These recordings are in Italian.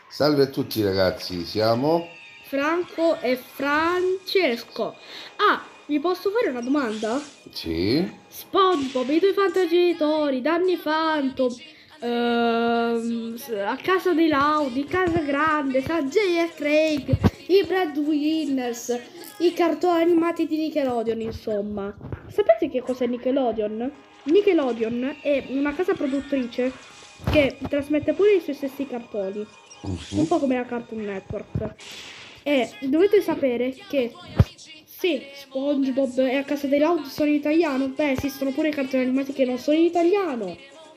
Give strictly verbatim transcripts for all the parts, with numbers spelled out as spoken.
Salve a tutti ragazzi, siamo... Franco e Francesco. Ah, vi posso fare una domanda? Sì. SpongeBob, i tuoi fantagenitori, Danny Phantom, ehm, a casa dei Laudi, Casa Grande, Sanjay e Craig, i Breadwinners, i cartoni animati di Nickelodeon, insomma. Sapete che cos'è Nickelodeon? Nickelodeon è una casa produttrice che trasmette pure i suoi stessi cartoni, un po' come la Cartoon Network. E dovete sapere che sì, SpongeBob e a casa dei Loud sono in italiano. Beh, esistono pure cartoni animati che non sono in italiano.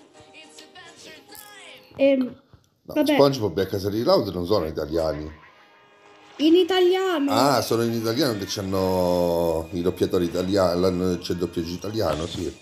E, No, vabbè, SpongeBob e a casa di Loud non sono italiani. in italiano. Ah, sono in italiano che c'hanno i doppiatori italiani, c'è il doppiaggio italiano, sì.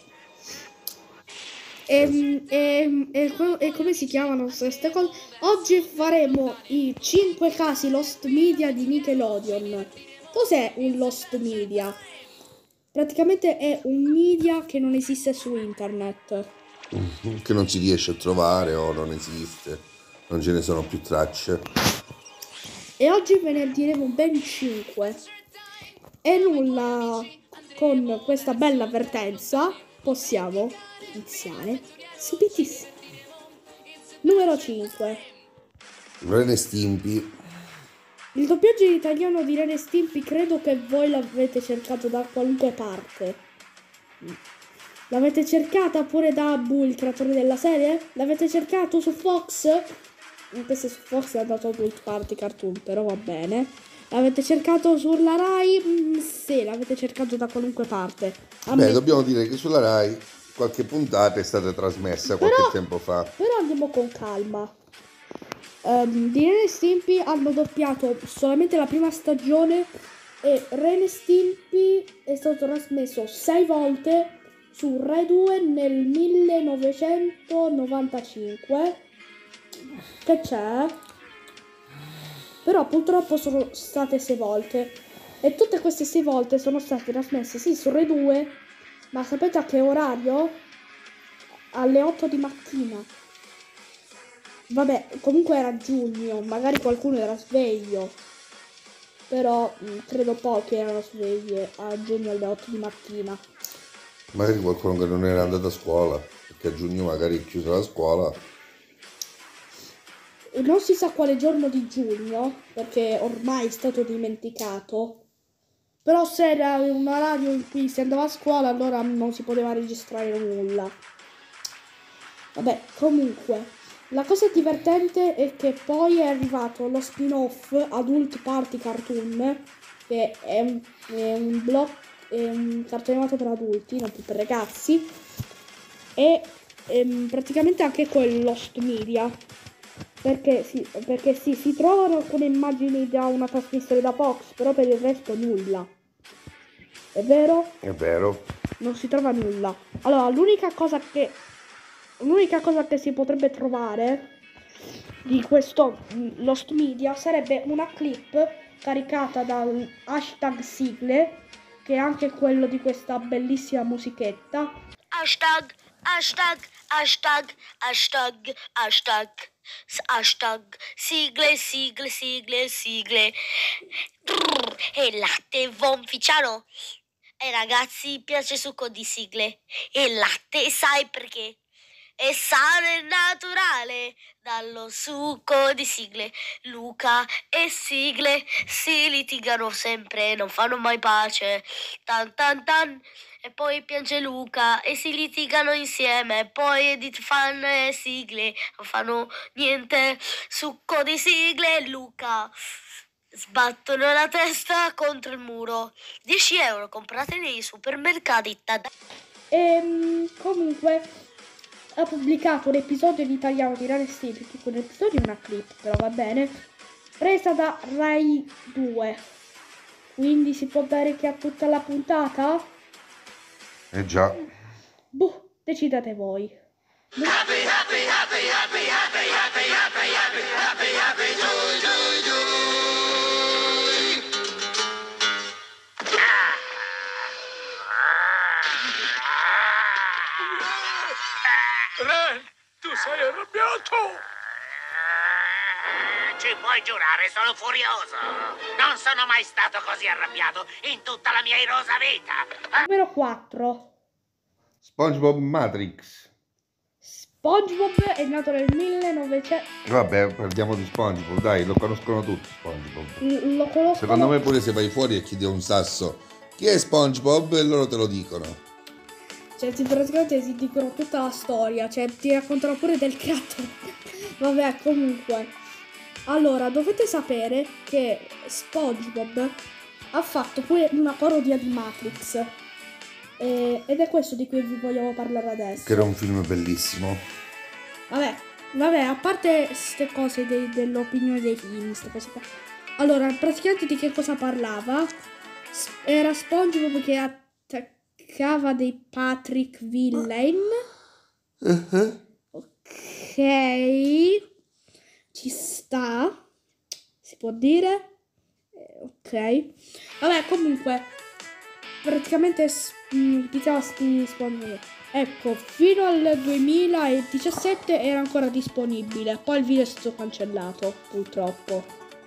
E, e, e, e come si chiamano queste cose? Oggi faremo i cinque casi Lost Media di Nickelodeon. Cos'è un Lost Media? Praticamente è un media che non esiste su internet. Che non si riesce a trovare o non esiste, non ce ne sono più tracce. E oggi ve ne diremo ben cinque. E nulla, con questa bella avvertenza possiamo iniziare subitissimo. Numero cinque. Ren e Stimpy. Il doppiaggio in italiano di Ren e Stimpy credo che voi l'avete cercato da qualunque parte. L'avete cercata pure da Abu, il creatore della serie? L'avete cercato su Fox? Questo su Fox è andato a Adult Party Cartoon, però va bene. L'avete cercato sulla Rai? Mm, sì, l'avete cercato da qualunque parte. Beh, Ammetto. dobbiamo dire che sulla Rai qualche puntata è stata trasmessa qualche Però, tempo fa. però andiamo con calma. Um, di Ren e Stimpy hanno doppiato solamente la prima stagione e Ren e Stimpy è stato trasmesso sei volte su Rai due nel millenovecentonovantacinque. Che c'è? Però purtroppo sono state sei volte. E tutte queste sei volte sono state trasmesse sì su Rai due, ma sapete a che orario? Alle otto di mattina. Vabbè, comunque era giugno, magari qualcuno era sveglio. Però mh, credo pochi erano svegli a giugno alle otto di mattina. Magari qualcuno che non era andato a scuola, perché a giugno magari è chiusa la scuola. Non si sa quale giorno di giugno, perché ormai è stato dimenticato. Però se era un orario in cui si andava a scuola, allora non si poteva registrare nulla. Vabbè, comunque, la cosa divertente è che poi è arrivato lo spin-off Adult Party Cartoon, che è un, è un blog, è un cartone animato per adulti, non più per ragazzi, e ehm, praticamente anche quello Lost Media, perché sì, perché sì, si trovano alcune immagini da una trasmissione da Fox, però per il resto nulla. È vero? È vero. Non si trova nulla. Allora, l'unica cosa che l'unica cosa che si potrebbe trovare di questo mh, Lost Media sarebbe una clip caricata dal hashtag sigle, che è anche quello di questa bellissima musichetta. Hashtag, hashtag, hashtag, hashtag, hashtag, s- hashtag, sigle, sigle, sigle, sigle. Trrr, e il latte vonficiano. Ai ragazzi piace succo di sigle. E il latte sai perché? È sano e naturale dallo succo di sigle. Luca e sigle si litigano sempre, non fanno mai pace. Tan tan tan. E poi piange Luca e si litigano insieme. Poi Edith fan e sigle non fanno niente. Succo di sigle, Luca. Sbattono la testa contro il muro. dieci euro comprate nei supermercati. Tada. E comunque ha pubblicato un episodio in italiano di Ren e Stimpy, tipo un episodio e una clip, però va bene, presa da Rai due. Quindi si può bere che ha tutta la puntata? Eh già. Boh, decidete voi. Happy, happy, happy, happy, happy, happy, happy, happy, happy, happy, joy, joy, joy. Ren, tu sei arrabbiato! Ci puoi giurare, sono furioso. Non sono mai stato così arrabbiato in tutta la mia irosa vita. Numero quattro. SpongeBob Matrix. SpongeBob è nato nel millenovecento. Vabbè, parliamo di SpongeBob, dai, lo conoscono tutti SpongeBob. L- Lo conosco. Secondo me pure se vai fuori e chiedi a un sasso chi è SpongeBob e loro te lo dicono. Cioè, ti, praticamente ti dicono tutta la storia, cioè ti raccontano pure del creatore. Vabbè, comunque. Allora, dovete sapere che SpongeBob ha fatto pure una parodia di Matrix. E- ed è questo di cui vi vogliamo parlare adesso. Che era un film bellissimo. Vabbè, vabbè, a parte queste cose dei- dell'opinione dei film, queste cose qua. Allora, praticamente di che cosa parlava? S- Era SpongeBob che attaccava dei Patrick Villain. Ok, ci sta, si può dire. Eh, ok, vabbè, comunque, praticamente s- mh, diceva sti SpongeBob. Ecco, fino al duemiladiciassette era ancora disponibile, poi il video è stato cancellato, purtroppo.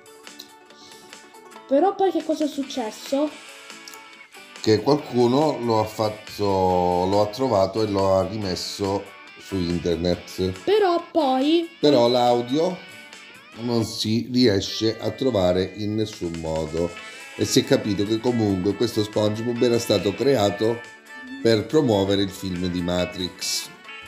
Però poi che cosa è successo? Che qualcuno lo ha fatto, lo ha trovato e lo ha rimesso su internet. Però poi... Però l'audio non si riesce a trovare in nessun modo. E si è capito che comunque questo SpongeBob era stato creato per promuovere il film di Matrix.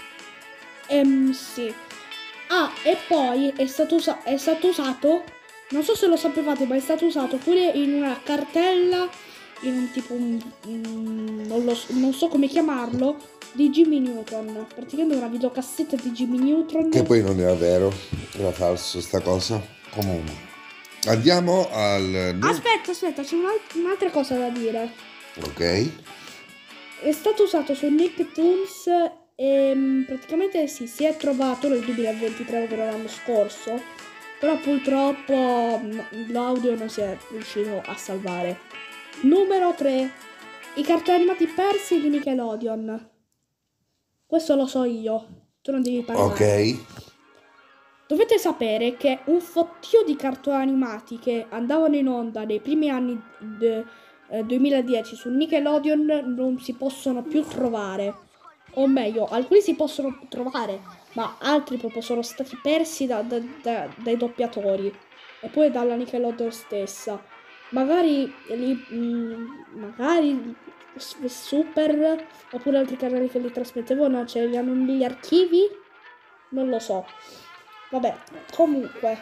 Ehm, sì. Ah, e poi è stato, usa- è stato usato, non so se lo sapevate, ma è stato usato pure in una cartella, in un tipo, un- un- non, lo so, non so come chiamarlo, di Jimmy Neutron. Praticamente una videocassetta di Jimmy Neutron. Che poi non era vero, era falso sta cosa. Comunque, andiamo al... nu- Aspetta, aspetta, c'è un'al- un'altra cosa da dire. Ok. È stato usato su Nicktoons e mm, praticamente sì, si è trovato nel duemilaventitré, ovvero l'anno scorso, però purtroppo mm, l'audio non si è riuscito a salvare. Numero tre. I cartoni animati persi di Nickelodeon. Questo lo so io, tu non devi parlare. Ok. Dovete sapere che un fottio di cartoni animati che andavano in onda nei primi anni de- eh, duemiladieci su Nickelodeon non si possono più trovare. O meglio, alcuni si possono trovare, ma altri proprio sono stati persi da- da- da- dai doppiatori e poi dalla Nickelodeon stessa. Magari li, mm, magari s- Super oppure altri canali che li trasmettevano ce li hanno negli archivi? Non lo so. Vabbè, comunque,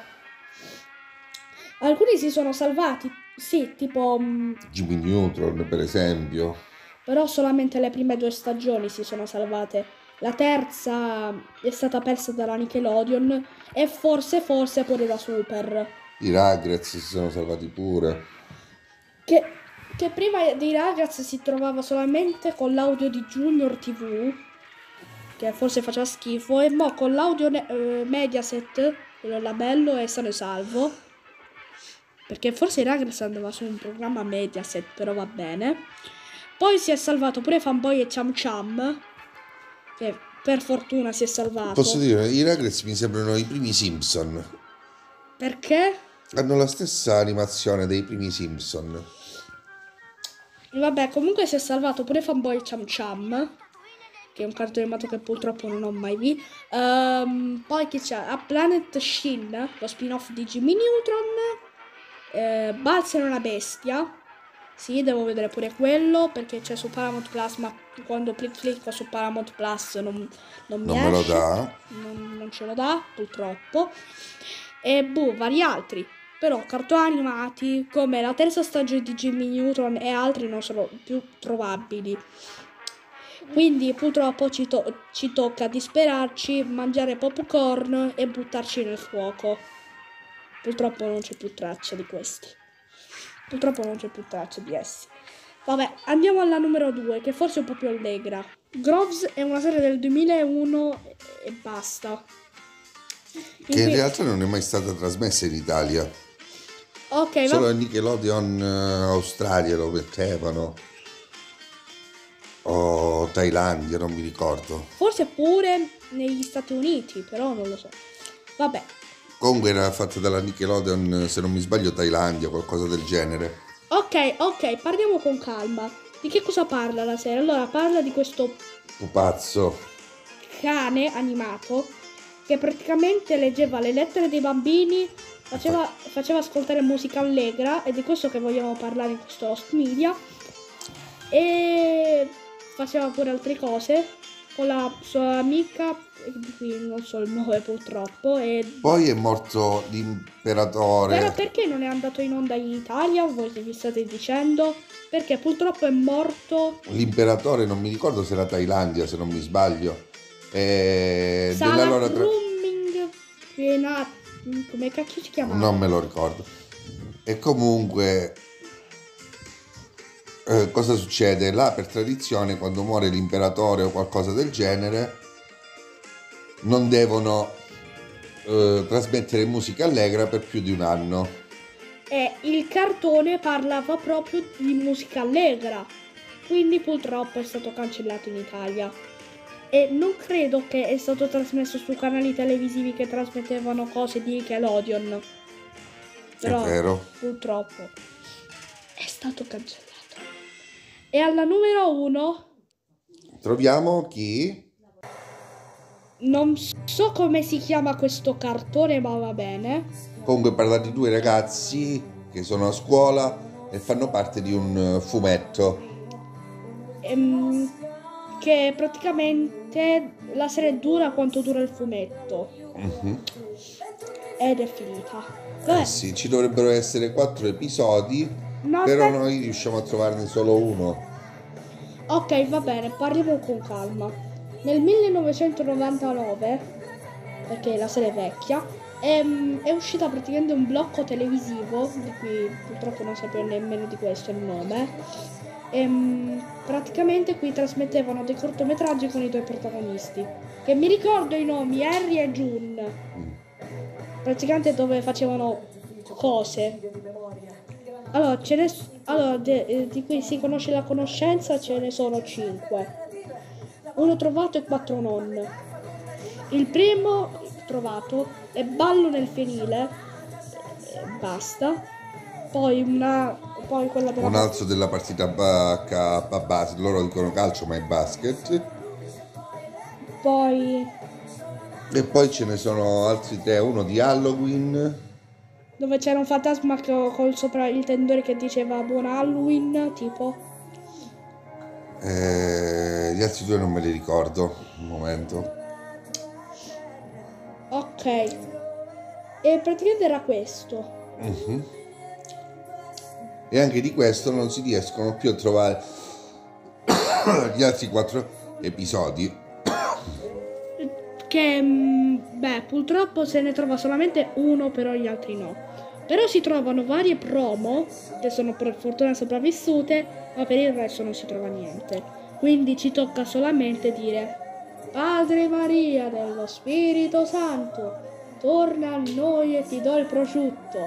alcuni si sono salvati, sì, tipo, mm, Jimmy Neutron, per esempio. però solamente le prime due stagioni si sono salvate. La terza è stata persa dalla Nickelodeon e forse, forse pure da Super. I Rugrats si sono salvati pure. Che, che prima dei Rugrats si trovava solamente con l'audio di Junior ti vu, che forse faceva schifo, e mo con l'audio ne- eh, Mediaset, quello là bello e sano e salvo, perché forse i Rugrats andava su un programma Mediaset, però va bene. Poi si è salvato pure Fanboy e Cham Cham, che per fortuna si è salvato. Posso dire, i Rugrats mi sembrano i primi Simpson. Perché? Hanno la stessa animazione dei primi Simpson. Vabbè, comunque si è salvato pure Fanboy Cham Cham, che è un cartone animato che purtroppo non ho mai visto. Ehm, poi chi c'è? A Planet Shin, lo spin-off di Jimmy Neutron. Eh, Balzer è una bestia. Sì, devo vedere pure quello, perché c'è su Paramount Plus, ma quando clic clicco su Paramount Plus non, non mi Non me lo esce. dà. Non, non ce lo dà, purtroppo. E boh, vari altri. Però cartoni animati come la terza stagione di Jimmy Neutron e altri non sono più trovabili. Quindi purtroppo ci, to- ci tocca disperarci, mangiare popcorn e buttarci nel fuoco. Purtroppo non c'è più traccia di questi. Purtroppo non c'è più traccia di essi. Vabbè, andiamo alla numero due, che forse è un po' più allegra. Groves è una serie del duemilauno e, e basta. In Che in cui- realtà non è mai stata trasmessa in Italia. Ok, Solo va- a Nickelodeon eh, Australia lo mettevano. O Thailandia, non mi ricordo. forse pure negli Stati Uniti, però non lo so. Vabbè, Comunque era fatta dalla Nickelodeon, se non mi sbaglio, Thailandia, qualcosa del genere. Ok, ok, parliamo con calma. Di che cosa parla la serie? Allora, parla di questo Pupazzo. cane animato che praticamente leggeva le lettere dei bambini, faceva, faceva ascoltare musica allegra, ed è di questo che vogliamo parlare in questo Lost Media, e faceva pure altre cose con la sua amica, di cui non so il nome purtroppo, e... Poi è morto l'imperatore. Però perché non è andato in onda in Italia, voi che vi state dicendo? Perché purtroppo è morto... L'imperatore, non mi ricordo se era Thailandia, se non mi sbaglio. E Sala della loro tra- Grooming, Pena- come cacchio si chiama? non me lo ricordo. E comunque eh, cosa succede? Là per tradizione, quando muore l'imperatore o qualcosa del genere, non devono eh, trasmettere musica allegra per più di un anno. E il cartone parlava proprio di musica allegra, quindi purtroppo è stato cancellato in Italia. E non credo che è stato trasmesso su canali televisivi che trasmettevano cose di Nickelodeon. Però È vero. purtroppo è stato cancellato. E alla numero uno, Troviamo chi? non so come si chiama questo cartone, ma va bene. Comunque parla di due ragazzi che sono a scuola e fanno parte di un fumetto. Ehm, che praticamente la serie dura quanto dura il fumetto. Mhm. Ed è finita. Vabbè, Eh sì, ci dovrebbero essere quattro episodi, no, però aspetta. noi riusciamo a trovarne solo uno. Ok, va bene, parliamo con calma. Nel millenovecentonovantanove, perché la serie è vecchia, ehm, è uscita praticamente un blocco televisivo, di cui purtroppo non sapevo nemmeno di questo il nome. Ehm, praticamente qui trasmettevano dei cortometraggi con i due protagonisti, che mi ricordo i nomi, Harry e June. Praticamente dove facevano cose. Allora, ce ne s- allora, de- eh, di cui si conosce la conoscenza ce ne sono cinque. Uno trovato e quattro non. Il primo trovato è Ballo nel fienile, e basta. Poi una poi quella della Un altro della partita ba- ca- a basket, loro dicono calcio ma è basket. poi E poi ce ne sono altri tre, uno di Halloween. dove c'era un fantasma che- col sopra il tendore che diceva buon Halloween, tipo. Eh, gli altri due non me li ricordo, un momento. Ok. E praticamente era questo. Mhm. E anche di questo non si riescono più a trovare gli altri quattro episodi. Che, mm, beh, purtroppo se ne trova solamente uno, però gli altri no. Però si trovano varie promo, che sono per fortuna sopravvissute, ma per il resto non si trova niente. Quindi ci tocca solamente dire: Padre Maria dello Spirito Santo, torna a noi e ti do il prosciutto.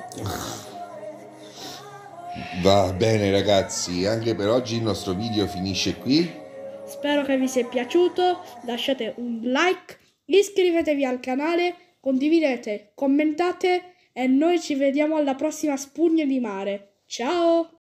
Va bene ragazzi, anche per oggi il nostro video finisce qui. Spero che vi sia piaciuto, lasciate un like, iscrivetevi al canale, condividete, commentate e noi ci vediamo alla prossima Spugna di Mare. Ciao!